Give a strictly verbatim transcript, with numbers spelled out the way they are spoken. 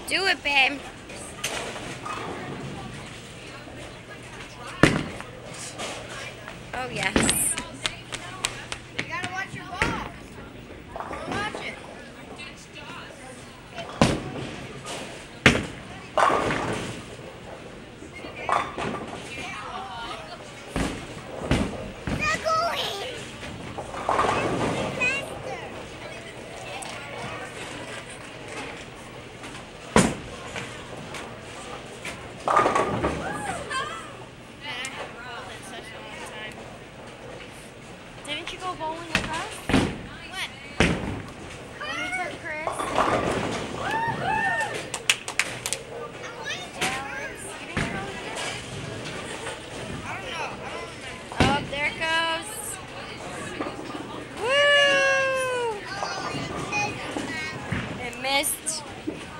Do it, babe. Oh, yes. You gotta watch your ball. Watch it. They're going. Faster. Didn't you go bowling with us? When? When we took Chris? Alex, you didn't go with us? I don't know. I don't remember. Oh, there it goes. Woo! It missed.